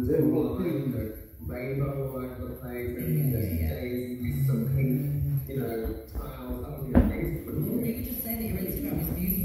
rainbow all over the place, and DJs, some pink, tiles, something amazing. You could just say that your Instagram is music.